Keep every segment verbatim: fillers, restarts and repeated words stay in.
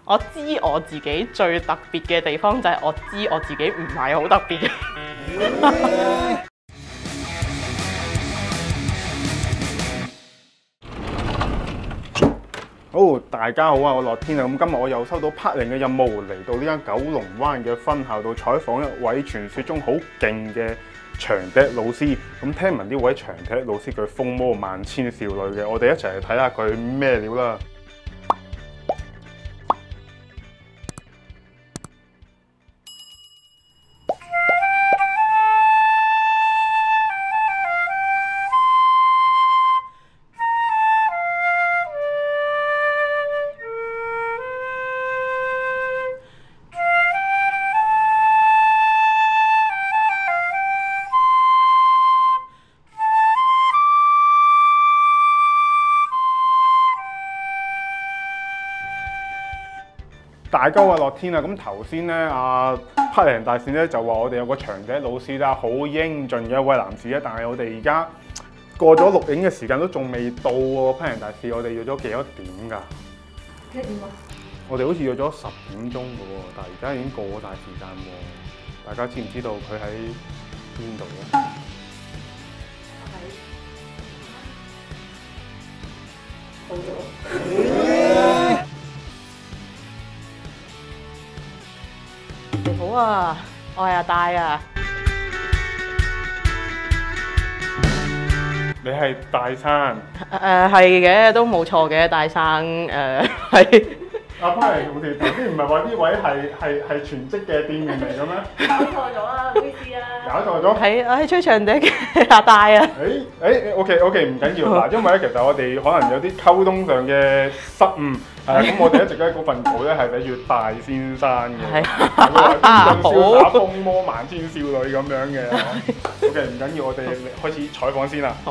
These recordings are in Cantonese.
我知我自己最特別嘅地方就係我知我自己唔係好特別嘅。 好，大家好啊！我樂天啊，咁今日我又收到 Part 零嘅任務，嚟到呢間九龍灣嘅分校度採訪一位傳說中好勁嘅長笛老師。咁聽聞呢位長笛老師佢風魔萬千少女嘅，我哋一齊嚟睇下佢咩料啦！大家好啊，樂天啊！咁頭先咧，阿 Part 零大線咧就話我哋有個長笛老師啦，好英俊嘅一位男士咧，但係我哋而家過咗錄影嘅時間都仲未到喎。Part 零大線，我哋約咗幾多點㗎？ 幾點啊？我哋好似約咗十點鐘㗎喎，但係而家已經過晒時間喎。大家知唔知道佢喺邊度咧？ 喺好咗。 好啊，我係阿大啊。 你係大山？ 誒係嘅，都冇錯嘅，大生誒係。 阿 Part 零，我哋頭先唔係話呢位係係係全職嘅店員嚟嘅咩？ 搞錯咗啦，唔好意思啊。 搞錯咗？ 係，我係吹長笛嘅阿大啊。 誒誒，OK OK， 唔緊要嗱，因為咧其實我哋可能有啲溝通上嘅失誤。係啊，咁我哋一直咧嗰份稿咧係寫住大先生嘅，佢話英俊瀟灑風魔萬千少女咁樣嘅。OK， 唔緊要，我哋開始採訪先啦。 好。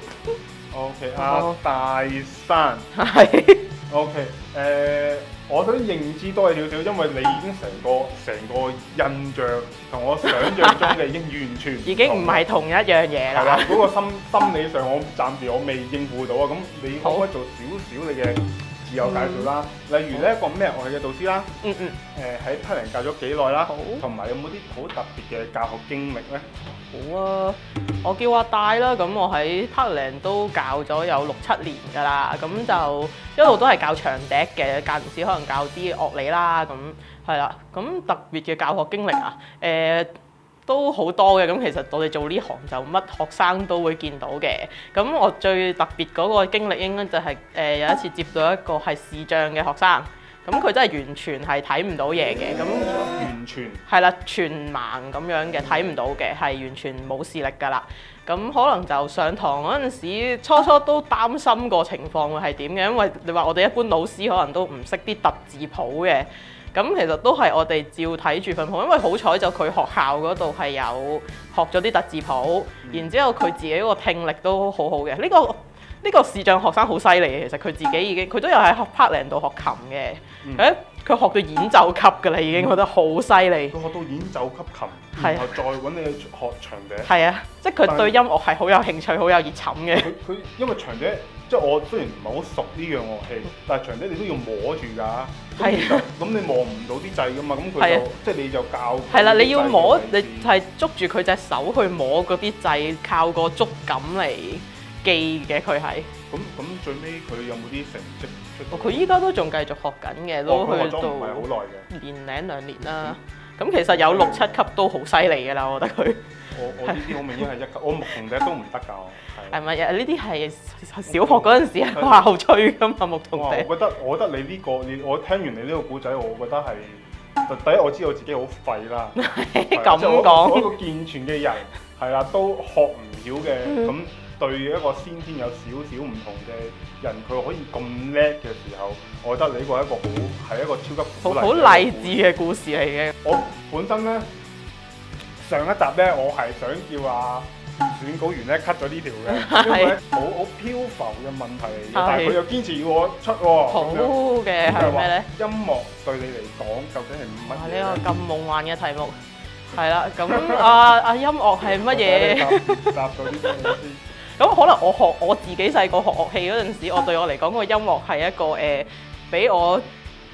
OK， 阿大山。 係。 OK， 誒，我想認知多你少少，因為你已經成個成個印象同我想象中嘅已經完全已經唔係同一樣嘢啦。 係啦，嗰個心心理上我暫時我未應付到啊。咁你可唔可以做少少你嘅自我介紹啦？例如呢一個咩樂器嘅導師啦， 嗯嗯， 誒喺 Part 零教咗幾耐啦？ 好，同埋有冇啲好特別嘅教學經歷咧？ 好啊，我叫阿大啦，咁我喺 Part 零都教咗有六七年㗎啦，咁就一路都係教長笛嘅，間唔時可能教啲樂理啦，咁係啦，咁特別嘅教學經歷啊，誒、呃。都好多嘅，咁其實我哋做呢行就乜學生都會見到嘅。咁我最特別嗰個經歷應該就係、是、誒、呃、有一次接到一個係視障嘅學生，咁佢真係完全係睇唔到嘢嘅，咁完全係啦，全盲咁樣嘅，睇唔到嘅，係完全冇視力㗎啦。咁可能就上堂嗰陣時，初初都擔心個情況會係點嘅，因為你話我哋一般老師可能都唔識啲特字譜嘅。咁其實都係我哋照睇住份譜，因為好彩就佢學校嗰度係有學咗啲特字譜，嗯、然之後佢自己個聽力都好好嘅。呢、呢個呢、呢個視障學生好犀利嘅，其實佢自己已經佢都有喺 Part 零度學琴嘅，誒佢、嗯、學到演奏級㗎啦，已經覺得好犀利。佢學到演奏級琴，然後再揾你去學長笛。係啊，即係佢對音樂係好有興趣、好有熱忱嘅。 佢佢因為長笛。即係我雖然唔係好熟呢樣樂器，但係長笛你都要摸住㗎。咁其實咁你望唔到啲掣㗎嘛，咁佢就即係你就教。係啦， 你要摸，你係捉住佢隻手去摸嗰啲掣，靠個觸感嚟記嘅佢係。 咁咁最尾佢有冇啲成績出？ 佢依家都仲繼續學緊嘅，都去到唔係好耐嘅年零兩年啦。咁、嗯、其實有六七級都好犀利㗎啦，我覺得佢。 我我呢啲好明顯係一級，我木同笛都唔得㗎。 係咪啊？呢啲係小學嗰陣時喺學校吹㗎嘛，木同笛。 我覺得我覺得你呢、呢個你我聽完你呢個故仔，我覺得係第一我知道自己好廢啦。 咁講， 我一個健全嘅人係啦，都學唔曉嘅。咁、嗯、對一個先天有少少唔同嘅人，佢可以咁叻嘅時候，我覺得你呢個係一個好係一個超級好好勵志嘅故事嚟嘅。 我本身咧上一集咧，我係想叫阿選稿員咧 cut 咗呢條嘅，因為咧好好漂浮嘅問題嚟嘅，但係佢又堅持要我出喎。 好嘅係咩咧？ 音樂對你嚟講究竟係乜嘢咧？ 呢個咁夢幻嘅題目係啦，咁啊啊音樂係乜嘢？ 答咗啲咩先？ 咁可能我學我自己細個學樂器嗰陣時，我對我嚟講個音樂係一個誒，俾、呃、我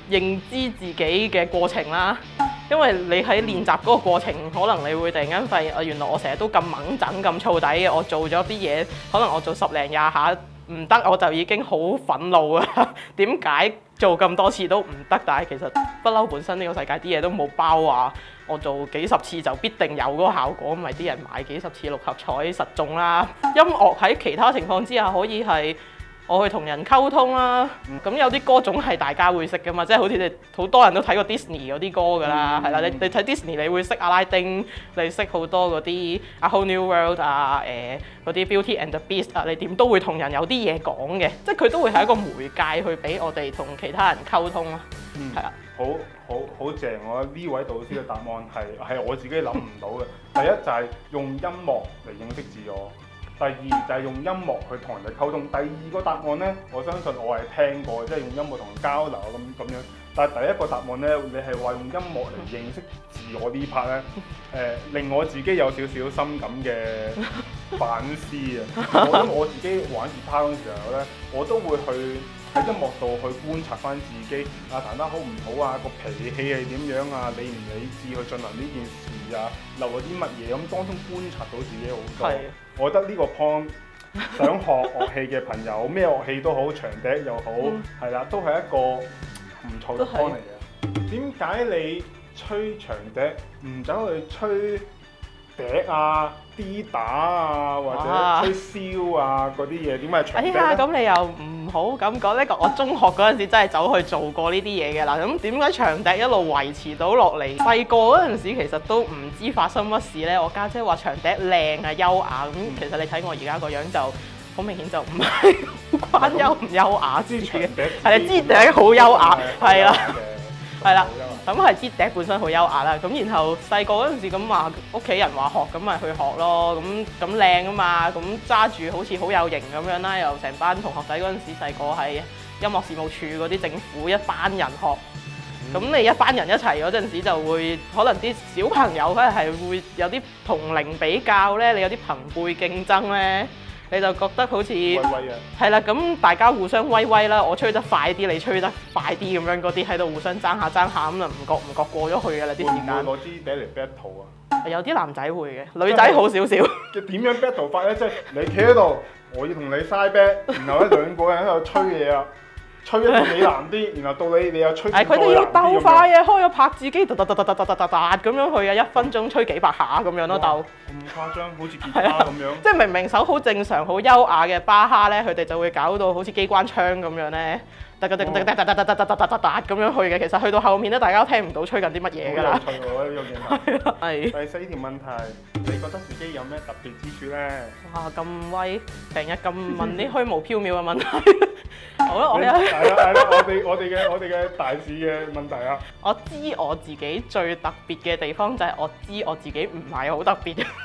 認知自己嘅過程啦。因為你喺練習嗰個過程，可能你會突然間發現啊，原來我成日都咁猛整咁燥底嘅，我做咗啲嘢，可能我做十零廿下唔得，我就已經好憤怒啊！點解做咁多次都唔得？但係其實不嬲，本身呢個世界啲嘢都冇包話，我做幾十次就必定有嗰個效果，咪啲人買幾十次六合彩實中啦。音樂喺其他情況之下可以係我去同人溝通啦，咁有啲歌總係大家會識噶嘛，即係好似你好多人都睇過 Disney 嗰啲歌噶啦，係啦、嗯，你你睇 Disney 你會識阿拉丁，你識好多嗰啲 A Whole New World 啊，誒嗰啲 Beauty and the Beast 啊，你點都會同人有啲嘢講嘅，即係佢都會係一個媒介去俾我哋同其他人溝通咯，係啊、 嗯，好好好正，我覺得呢位導師嘅答案係係我自己諗唔到嘅。第一就係用音樂嚟認識自我。第二就係用音樂去同人哋溝通。第二個答案呢，我相信我係聽過，即係用音樂同人交流咁咁樣。但係第一個答案呢，你係話用音樂嚟認識自我呢 part 呢，誒、呃、令我自己有少少深感嘅反思啊！我諗我自己玩吉他嗰陣時候呢，我都會去喺音樂度去觀察翻自己啊，彈得好唔好啊，個脾氣係點樣啊，理唔理智去進行呢件事啊，漏咗啲乜嘢咁，當中觀察到自己好多。我覺得呢個 point 想學樂器嘅朋友，咩樂器都好，長笛又好，係啦、嗯，都係一個唔錯嘅 point 嚟嘅。點解你吹長笛唔走去吹笛啊、D 打啊，或者吹簫啊嗰啲嘢？點解長笛咧？ 哎呀，咁你又唔好咁講呢個。我中學嗰陣時真係走去做過呢啲嘢嘅啦。咁點解長笛一路維持到落嚟？細個嗰陣時其實都唔知發生乜事呢。我家姐話長笛靚啊、優雅咁，其實你睇我而家個樣就好明顯就唔係好關優唔優雅之嘅。係啊，支笛好優雅，係啦。係啦，咁係支笛本身好優雅啦，咁然後細個嗰陣時咁話屋企人話學，咁咪去學咯，咁咁靚啊嘛，咁揸住好似好有型咁樣啦，又成班同學仔嗰陣時細個喺音樂事務處嗰啲政府一班人學，咁、嗯、你一班人一齊嗰陣時就會可能啲小朋友佢係會有啲同齡比較咧，你有啲朋輩競爭咧。你就覺得好似係啦，咁大家互相威威啦，我吹得快啲，你吹得快啲咁樣嗰啲喺度互相爭下爭下咁就唔覺唔覺過咗去㗎啦啲時間。會唔會攞支笛嚟 battle 啊？有啲男仔會嘅，女仔好少少。 點樣 battle 法咧？即係你企喺度，我要同你 side bat，然後咧兩個人喺度吹嘢啊！吹一個你難啲，然後到你你又吹。係佢哋要鬥快啊！開咗拍子機，突突突突突突突突咁樣去啊！一分鐘吹幾百下咁樣咯，鬥。咁誇張，好似吉他咁樣。即係明明手好正常、好優雅嘅巴哈咧，佢哋就會搞到好似機關槍咁樣咧，突突突突突突突突突突突突咁樣去嘅。其實去到後面咧，大家都聽唔到吹緊啲乜嘢㗎啦。好有趣喎！呢個嘢。係。第四條問題，你覺得自己有咩特別之處咧？哇！咁威，成日咁問啲虛無縹緲嘅問題。好啦，我有。係啦係啦，我哋我哋嘅我哋嘅大事嘅問題啊！我知我自己最特別嘅地方就係我知我自己唔係好特別嘅。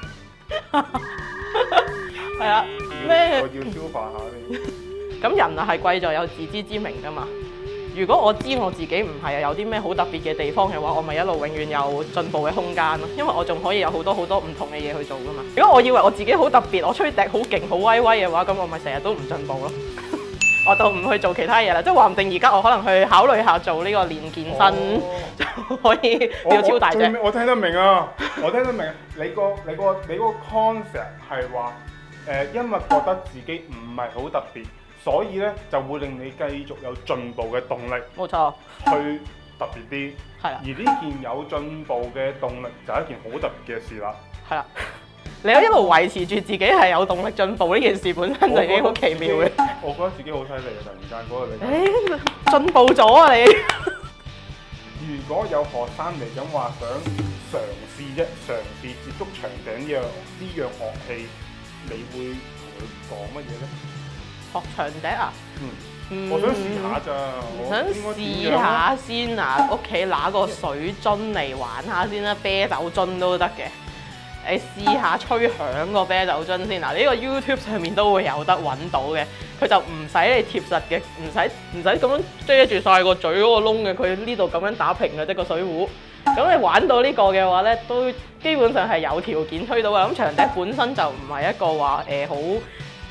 係啊，咩？我要消化下你。咁人啊係貴在有自知之明㗎嘛。如果我知我自己唔係有啲咩好特別嘅地方嘅話，我咪一路永遠有進步嘅空間咯。因為我仲可以有好多好多唔同嘅嘢去做㗎嘛。如果我以為我自己好特別，我吹笛好勁好威威嘅話，咁我咪成日都唔進步咯。我就唔去做其他嘢啦，即係話唔定而家我可能去考慮下做呢個練健身，哦、就可以變超大隻。我，我，我聽得明啊，我聽得明。你個你個你嗰個 concept 係話誒，因為覺得自己唔係好特別，所以咧就會令你繼續有進步嘅動力。冇錯，去特別啲。係啦。而呢件有進步嘅動力就係一件好特別嘅事啦。係啦。你一路維持住自己係有動力進步呢件事本身就已經好奇妙嘅。我覺得自己好犀利啊！突然間嗰個你，誒進步咗啊你！如果有學生嚟緊話想嘗試一嘗試接觸長笛呢樣呢樣樂器，你會同佢講乜嘢咧？學長笛啊？嗯，嗯我想試下咋。我想試下先啊！屋企拿個水樽嚟玩下先啦，啤酒樽都得嘅。你試下吹響個啤酒樽先嗱，呢個 YouTube 上面都會有得揾到嘅，佢就唔使你貼實嘅，唔使唔使咁樣遮住晒個嘴嗰個窿嘅，佢呢度咁樣打平嘅啫個水壺。咁你玩到呢個嘅話呢，都基本上係有條件吹到嘅。咁長笛本身就唔係一個話誒好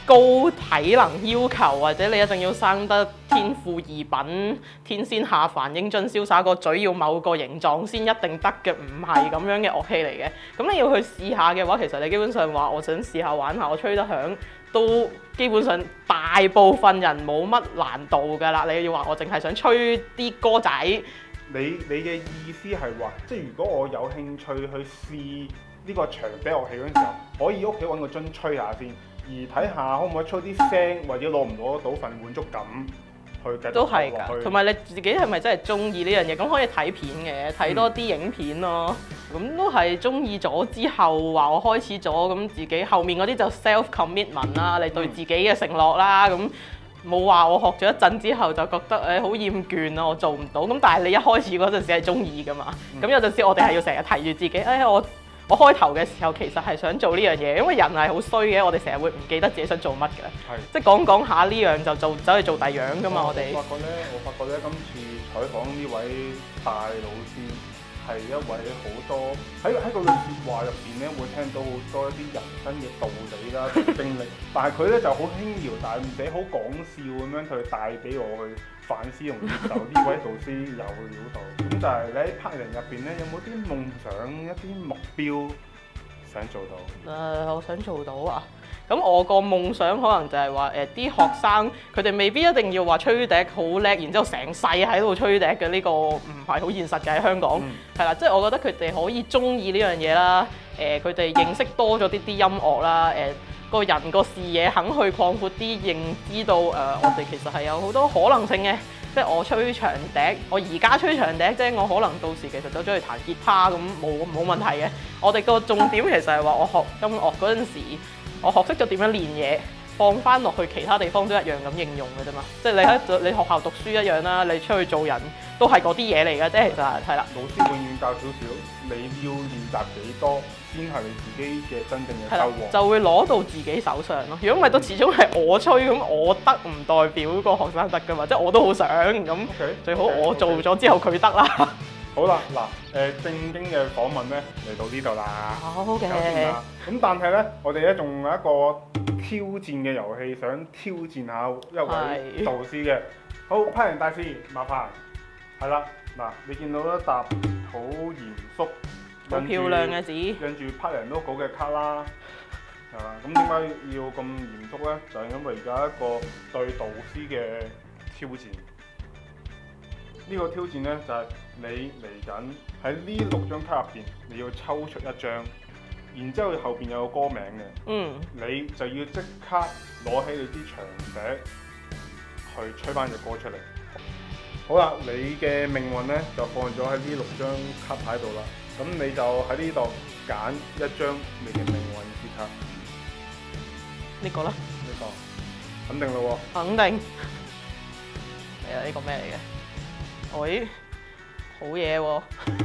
高體能要求，或者你一定要生得天賦異稟、天仙下凡、英俊瀟灑，個嘴要某個形狀先一定得嘅，唔係咁樣嘅樂器嚟嘅。咁你要去試下嘅話，其實你基本上話我想試下玩下，我吹得響都基本上大部分人冇乜難度㗎啦。你要話我淨係想吹啲歌仔， 你你嘅意思係話，即係如果我有興趣去試呢個長笛樂器嗰陣時候，可以屋企揾個樽吹下先，而睇下可唔可以吹啲聲，或者攞唔攞到份滿足感去繼續都係落去。 㗎。同埋你自己係咪真係中意呢樣嘢？咁可以睇片嘅，睇多啲影片咯。咁、嗯、都係中意咗之後話我開始咗，咁自己後面嗰啲就 self commitment 啦，你對自己嘅承諾啦，咁冇話我學咗一陣之後就覺得誒好厭倦啊，我做唔到。咁但係你一開始嗰陣時係中意㗎嘛。咁、嗯、有陣時我哋係要成日提住自己，誒、哎、我。我開頭嘅時候其實係想做呢樣嘢，因為人係好衰嘅，我哋成日會唔記得自己想做乜嘅， 係即係講講下呢樣就做走去做第樣噶嘛，我哋。 我發覺咧，我發覺咧，今次採訪呢位大老師係一位好多喺喺佢嘅説話入邊咧，會聽到好多一啲人生嘅道理啦、經歷，但係佢咧就好輕描淡寫、好講笑咁樣去帶俾我去反思同接受呢位導師有料到。咁就係你喺拍人入邊咧，有冇啲夢想、一啲目標想做到？誒、 呃，我想做到啊！咁我個夢想可能就係話誒啲學生佢哋未必一定要話吹笛好叻，然之後成世喺度吹笛嘅，呢、呢個唔係好現實嘅喺香港，係啦、嗯，即係我覺得佢哋可以中意呢樣嘢啦，誒佢哋認識多咗啲啲音樂啦，誒、呃、個人個視野肯去擴闊啲，認知到誒、呃、我哋其實係有好多可能性嘅。即係我吹長笛，我而家吹長笛啫，我可能到時其實走咗去彈吉他咁冇冇問題嘅。我哋個重點其實係話我學音樂嗰陣時，我學識咗點樣練嘢，放翻落去其他地方都一樣咁應用嘅啫嘛。即係你喺你學校讀書一樣啦，你出去做人都係嗰啲嘢嚟嘅啫。其實係啦。 老師永遠教少少，你要練習幾多先係你自己嘅真正嘅收穫，就會攞到自己手上咯。如果唔係都始終係我吹咁，我得唔代表個學生得噶嘛。即係我都好想咁，okay, 最好我做咗之後佢得啦。 好啦，嗱，誒正經嘅訪問咧嚟到呢度啦。 好嘅。 咁但係咧，我哋咧仲有一個挑戰嘅遊戲，想挑戰下一位導師嘅。好，批人大師，麻煩。係啦，嗱，你見到一沓好嚴肅、 好漂亮嘅紙， 印住批人 logo 嘅卡啦，係嘛？咁點解要咁嚴肅咧？就係、是、因為而家一個對導師嘅挑戰。呢、這個挑戰咧就係、是、你嚟緊喺呢六張卡入邊，你要抽出一張，然之後後邊有個歌名嘅， 嗯，你就要即刻攞起你支長笛去吹翻隻歌出嚟。好啦，你嘅命運咧就放咗喺呢六張卡牌度啦。咁你就喺呢度揀一張你嘅命運之卡。 呢個啦。 呢個肯定咯喎。 肯定。係啊，呢個咩嚟嘅？喂，好嘢喎！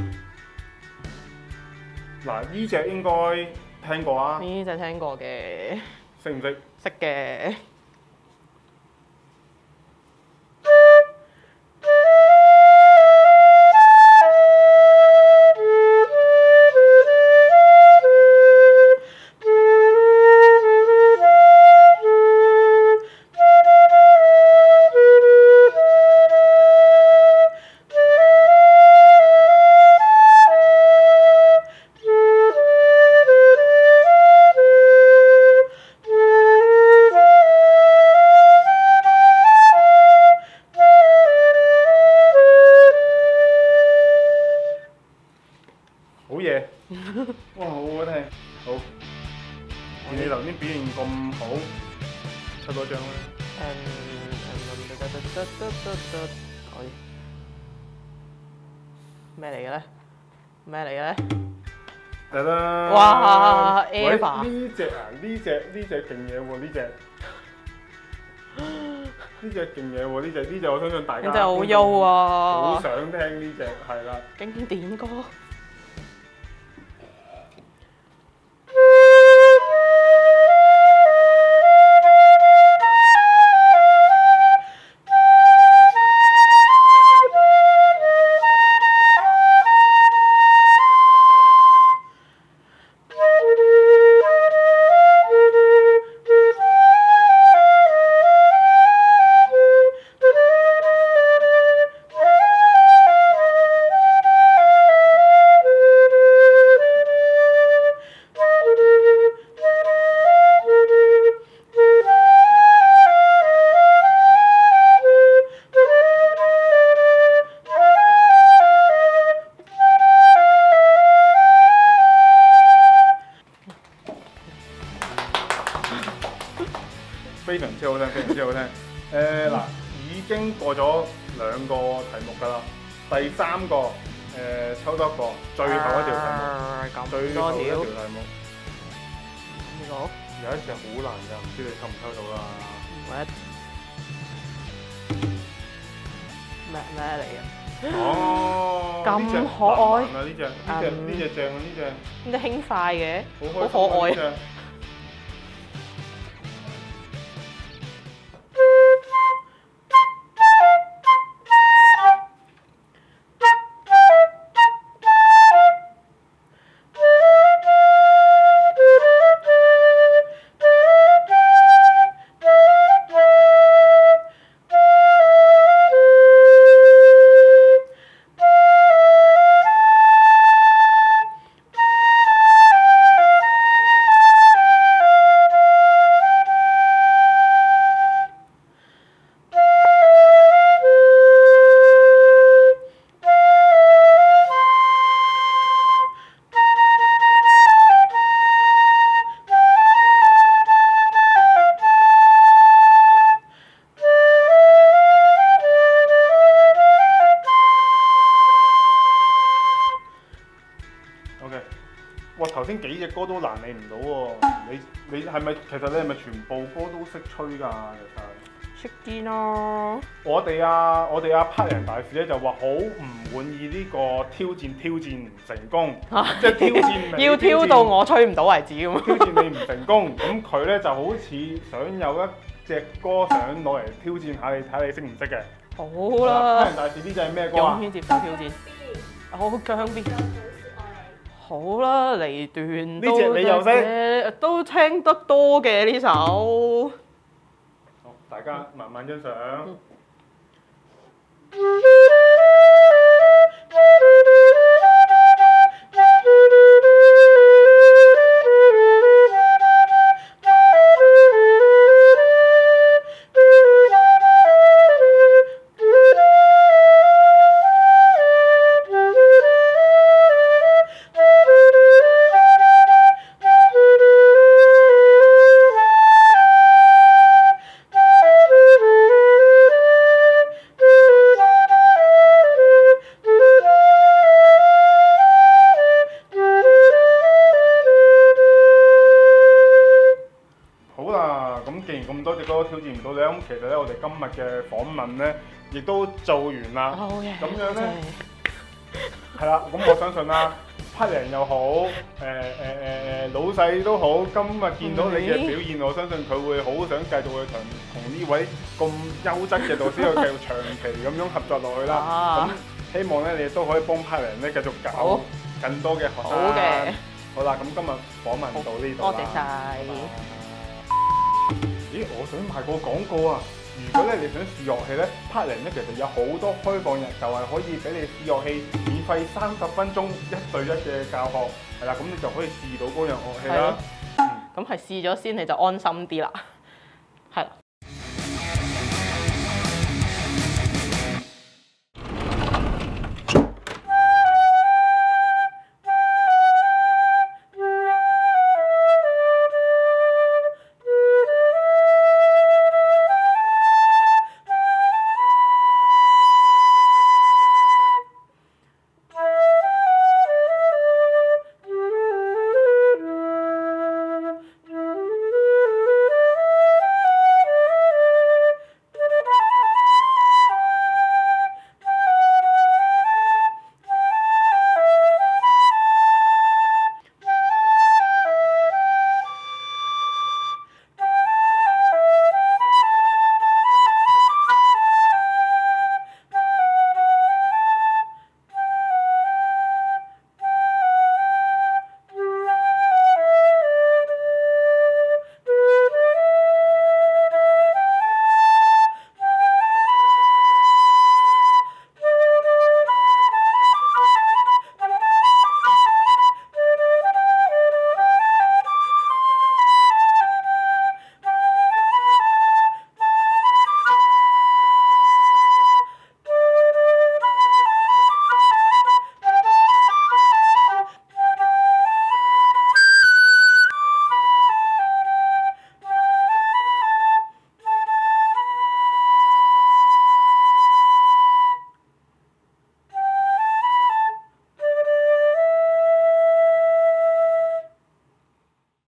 嗱，呢隻應該聽過啊。 呢隻聽過嘅。 識唔識？ 識嘅。 哇，好好聽，好！見你頭先表現咁好，出多張啦。誒，得得得得得得，可以。 咩嚟嘅咧？咩嚟嘅咧？ 得啦！ 哇 ，Eva！ 呢隻啊，呢隻呢隻勁嘢喎，呢隻。呢隻勁嘢喎，呢隻呢隻我相信大家。 呢隻好優啊！ 好想聽呢隻，係啦。 經典歌。 之好聽，非常之好聽。誒嗱、已經過咗兩個題目㗎啦，第三個誒、呃抽多一個，最後一條題目， 啊咁最後一條多條。 題目。 呢個有一隻好難㗎，唔知你抽唔抽到啦？ 我一咩咩嚟嘅？ 哦， 咁呢隻可愛難啊！呢隻呢隻嗯呢隻正啊！呢隻呢啲輕快嘅， 好好可愛呢隻OK，哇！頭先幾隻歌都難你唔到喎，你你係咪其實你係咪全部歌都識吹㗎？其實識啲咯。 我哋啊，我哋阿拍人大使咧就話好唔滿意呢個挑戰挑戰唔成功，即係挑戰未要挑到我吹唔到為止咁。 挑戰你唔成功，咁佢咧就好似想有一隻歌想攞嚟挑戰下你，睇你識唔識嘅。 好拍啦人，大使呢隻係咩歌勇啊？ 於接受挑戰。好姜邊？好啦，離斷呢隻你又識識？都聽得多嘅呢首。 好，大家慢慢欣賞。既然咁多隻歌都挑戰唔到你，咁其實咧，我哋今日嘅訪問咧，亦都做完啦。 好嘅。 咁樣咧，係啦。咁我相信啦，匹人又好，誒誒誒誒老細都好，今日見到你嘅表現，我相信佢會好想繼續去同同呢位咁優質嘅導師去繼續長期咁樣合作落去啦。 啊咁希望咧，你都可以幫匹人咧繼續搞好更多嘅學生。 好嘅。 好啦，咁今日訪問到呢度啦。 多謝晒。 咦，我想賣個廣告啊！如果咧你想試樂器咧 ，Parkland 咧其實有好多開放日，就係可以俾你試樂器，免費三十分鐘一對一嘅教學，係啦，咁你就可以試到嗰樣樂器啦。 咁係試咗先，你就安心啲啦。係啦。